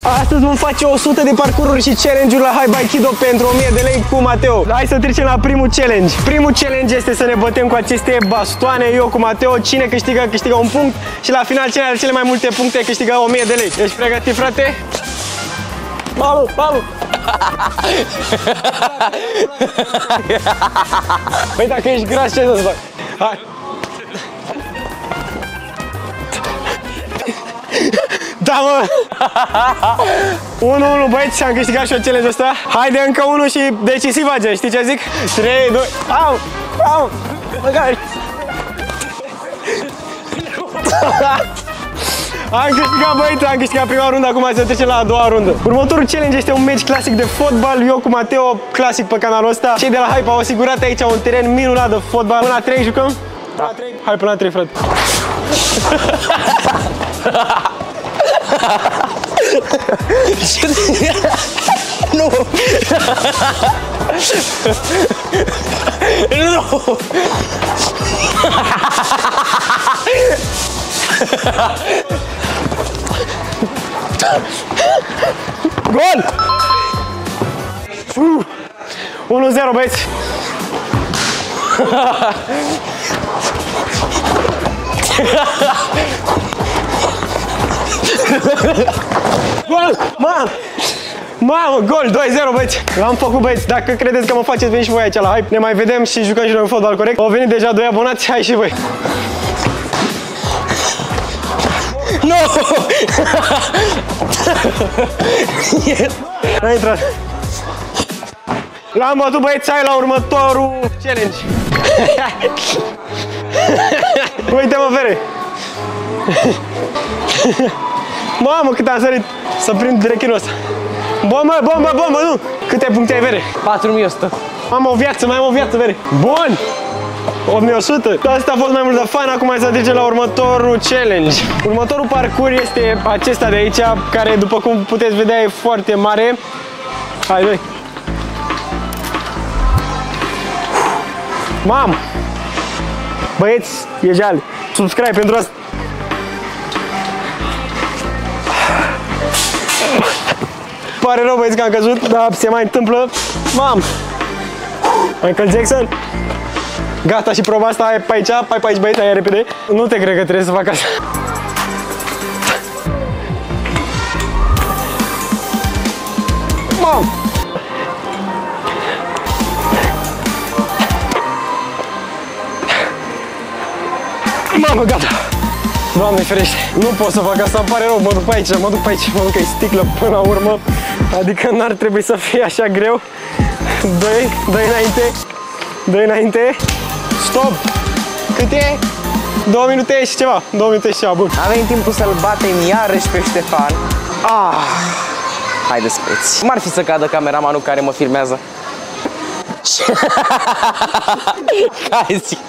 Astăzi vom face 100 de parcururi și challenge-uri la Hype Aikido pentru 1000 de lei cu Mateo. Hai să trecem la primul challenge. Primul challenge este să ne bătem cu aceste bastoane, eu cu Mateo. Cine câștigă, câștigă un punct și la final cine are cele mai multe puncte câștigă 1000 de lei. Ești pregătit, frate? Mamă, mamă! Păi dacă ești gras, ce să-ți fac? Hai! Da, mă! 1-1, băieți, am câștigat și eu challenge-ul ăsta. Haide, încă unul și decisiv, age, știi ce zic? 3, 2, au! Au! Măgari! Am câștigat, băieți, am câștigat prima rundă, acum să trecem la a doua rundă. Următorul challenge este un meci clasic de fotbal, eu cu Mateo, clasic pe canalul ăsta. Cei de la Hype au asigurat aici un teren minunat de fotbal. Până la 3 jucăm? Da. Până la 3? Hai până la 3, frate. Nu! Nu! Gol! 1-0, băieți! Gol! Mamă! Mamă, gol! 2-0, băieți! L-am făcut, băieți! Dacă credeți că mă faceți, veni și voi aici la Hype. Ne mai vedem și jucăm și noi un fotbal corect. Au venit deja 2 abonați, hai și voi! Nu! N-a intrat. L-am bătut, băieți, hai la următorul challenge. Uite-mă, Fere. Mamă, cât am sărit să prind rechinul ăsta. Bombă, bombă, bombă, nu! Câte puncte ai, Vere? 4100. Am o viață, mai am o viață, Vere. Bun! 8100. Asta a fost mai mult de fan, acum hai să trecem la următorul challenge. Următorul parcurs este acesta de aici, care, după cum puteți vedea, e foarte mare. Hai, doi. Mamă! Băieți, e jale. Subscribe pentru asta. Pare rău, băieți, că am căzut, dar se mai întâmplă. Mamă! Michael Jackson. Gata, și proba asta, hai pe aici, hai pe aici, băieți, hai repede. Nu te cred că trebuie să fac asta. Mamă! Mamă, gata! Doamne ferește, nu pot să fac asta, îmi pare rău, mă duc pe aici, mă duc pe aici, mă duc că e sticlă până la urmă. Adică n-ar trebui să fie așa greu. 2 înainte, 2 înainte. Stop! Cât e? 2 minute și ceva, 2 minute și ceva, bun. A venit timpul să-l batem iarăși pe Ștefan. Haideți, băieți. Cum ar fi să cadă cameramanul care mă filmează? Cazi.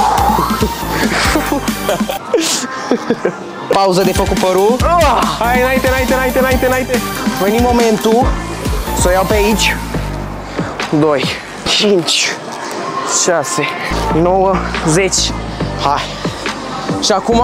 Pauză de făcut părul. Hai, înainte, înainte, înainte, înainte, înainte. Veni momentul să o iau pe aici. 2, 5, 6, 9, 10. Hai. Și acum,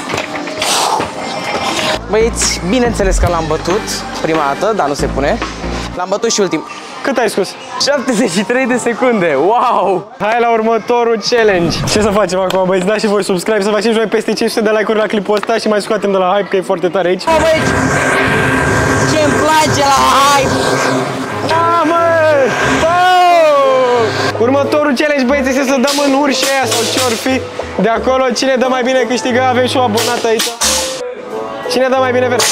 băieți, bineînțeles că l-am bătut prima dată, dar nu se pune. L-am bătut și ultim. Cât ai scos? 73 de secunde, wow! Hai la următorul challenge. Ce să facem acum, băieți? Dați și voi subscribe, să facem și noi peste 500 de like-uri la clipul ăsta și mai scoatem de la Hype, că e foarte tare aici. Băieți, ce-mi place la Hype! Mamă! Oh! Următorul challenge, băieți, este să dăm în urși aia sau ce ori fi de acolo. Cine dă mai bine câștigă, avem și o abonată aici. Cine dă mai bine, Vera?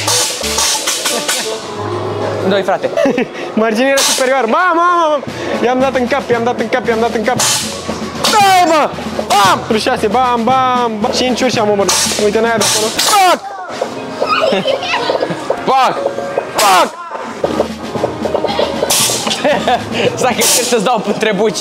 2, frate. Marginieră superioară. Mamă! I-am dat în cap, i-am dat în cap, i-am dat în cap. Dai, mă! Bam! 6, bam, bam, bam. 5 urși am omorât. Uite în aia de acolo. Pac! Pac! Pac! Stai că încerc să-ți dau între buci.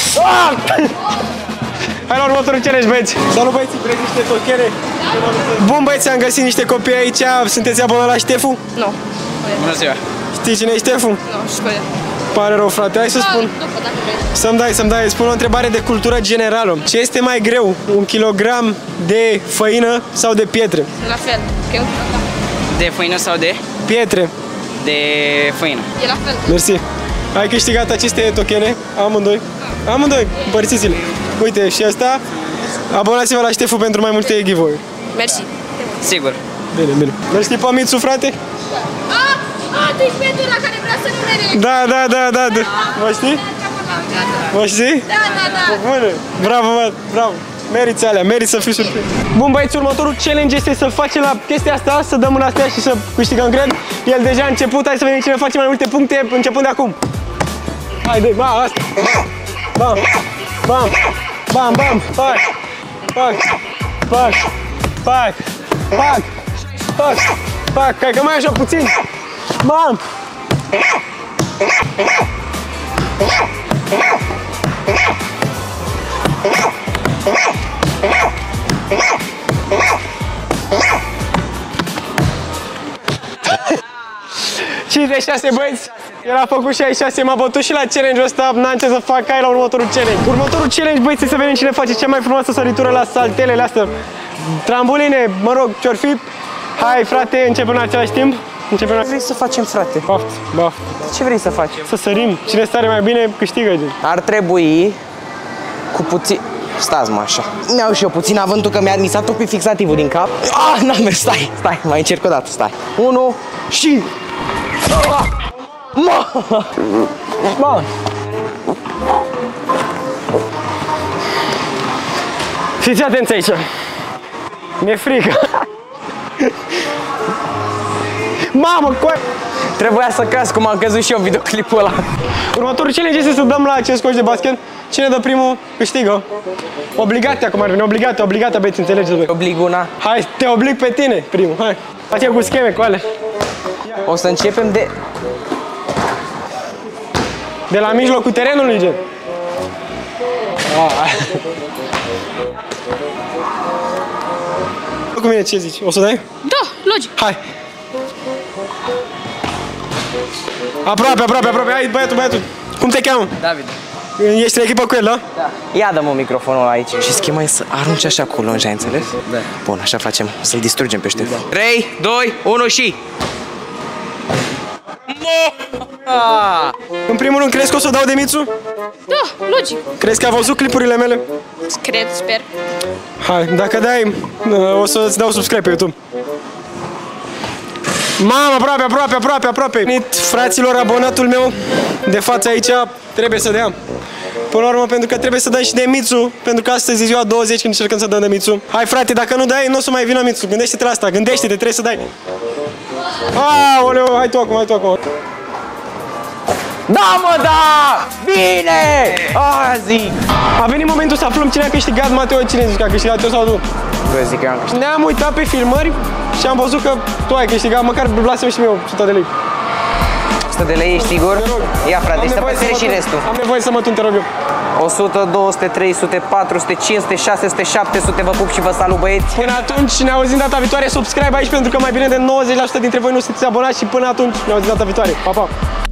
Hai la următorul challenge, băieți. Salut, băieți, vreți niște tochere? Bun, băieți, am găsit niște copii aici. Sunteți abonați la Ștefu? Nu. Bună ziua. Știi cine e Ștefu? Nu, știu. Pare rău, frate. Hai să spun. Să-mi dai, spun o întrebare de cultură generală. Ce este mai greu? 1 kilogram de făină sau de pietre? La fel. Că e un kilogram. De făină sau de? Pietre. De făină. E la fel. Mersi. Ai câștigat aceste tochene, amândoi. Amândoi, împărțiți-le. Uite, și asta. Abonați-vă la Ștefu pentru mai multe giveaway. Mersi. Sigur. Bine, bine. Îl știi pe Mițu, frate? Tu ești pentru ăla care vrea să numere. Da. Mă știi? Mă știi? Da. Bună. Bravo, mă, bravo. Meriți alea, meriți să fii surprins. Bun, băieți, următorul challenge este să facem la chestia asta, să dăm în astea și să câștigăm, cred. El deja a început, hai să vedem cine face mai multe puncte, începând de acum. Haide, asta. Bam, bam, bam, bam, pac, pac, pac, pac, pac, pac, pac, hai că mai așa puțin. Bam! ...56 băieți, el a făcut 66, m-a bătut și la challenge-ul ăsta, n-am ce să fac, hai la următorul challenge. Următorul challenge, băieți, să vedem cine face cea mai frumoasă săritură la saltelele astea. Trambuline, mă rog, ce-or fi. Hai, frate, începem în același timp. Începem Ce vrei să facem, frate? Baft. Ce vrei să facem? Să sărim. Cine stare mai bine, câștigă. Ar trebui cu puțin... Stați mă așa. Mi-au și eu puțin avântul că mi-a admisat tot pe fixativul din cap. N-am mers, stai, mai încerc o dată, stai. 1 și... Mă! Fiți atenți aici. Mi-e frică. Mamă, Trebuia să caz cum am căzut și eu în videoclipul ăla. următorul challenge este să dăm la acest coș de basket. Cine dă primul, câștigă. Obligația, cum ar veni, obligată, băieți, înțelegeți voi. Oblig una. Hai, te oblig pe tine, primul, hai. Facem cu scheme, cu ale. O să începem de... De la mijlocul terenului, gen. Cu mine, ce zici? O să dai? Da, logic. Hai. Aproape. Hai, băiatul. Cum te cheamă? David. Ești în echipă cu el, da? Da. Ia dă-mă microfonul aici. Și schema e să arunci așa cu lonja, ai înțeles? Da. Bun, așa facem. Să-l distrugem pe Ștefan. 3, 2, 1 și... În primul rând, crezi că o să dau de Mițu? Da, logic. Crezi că a văzut clipurile mele? Cred, sper. Hai, dacă dai, o să-ți dau subscribe pe YouTube. Mamă, aproape. Fraților, abonatul meu de față aici trebuie să dea. Până la urmă, pentru că trebuie să dai și de Mițu, pentru că astăzi e ziua 20 când încercăm să dăm de Mițu. Hai, frate, dacă nu dai, nu o să mai vină Mițu. Gândește-te la asta, gândește-te, trebuie să dai. Aoleu, hai tu acum. Da, mă, da! Bine! Zic! A venit momentul să aflăm cine a câștigat. Mateo, cine zici că a câștigat, eu sau tu? Eu zic că eu am câștigat. Ne-am uitat pe filmări și am văzut că tu ai câștigat, măcar lasă-mi și mie 100 de lei. 100 de lei, ești sigur? Te rog. Ia, frate, Am să nevoie păsere să și mă tun. restul. Am nevoie să mă tun, te rog eu. 100, 200, 300, 400, 500, 600, 700, vă pup și vă salut, băieți! Până atunci, ne auzim data viitoare. Subscribe aici pentru că mai bine de 90% dintre voi nu sunteți abonați și până atunci ne auzim data viitoare. Pa, pa!